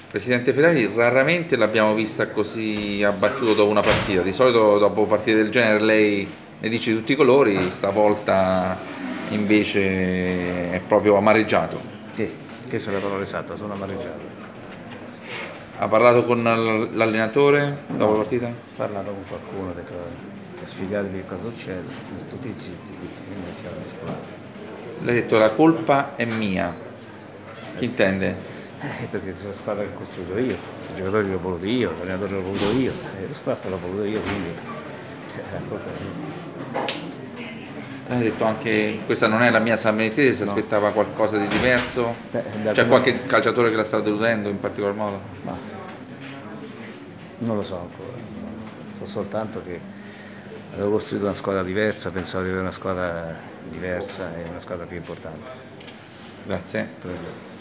Presidente Ferrari raramente l'abbiamo vista così abbattuto dopo una partita, di solito dopo partite del genere lei ne dice di tutti i colori, stavolta invece è proprio amareggiato. Sì, questa è la parola esatta, sono amareggiato. Ha parlato con l'allenatore dopo la No, partita? ho parlato con qualcuno, per spiegargli che cosa succede, tutti zitti, quindi siamo mescolati. Lei ha detto la colpa è mia. Chi intende? Perché questa squadra che ho costruito io, i giocatori li ho voluti io, l'allenatore l'ho voluto io, lo staff l'ho voluto io, quindi la colpa è mia. Lei ha detto anche questa non è la mia San Benedetto, si No. aspettava qualcosa di diverso. Da C'è come... qualche calciatore che la sta deludendo in particolar modo? Ma non lo so ancora, so soltanto che avevo costruito una squadra diversa, pensavo di avere una squadra diversa e una squadra più importante. Grazie. Prego.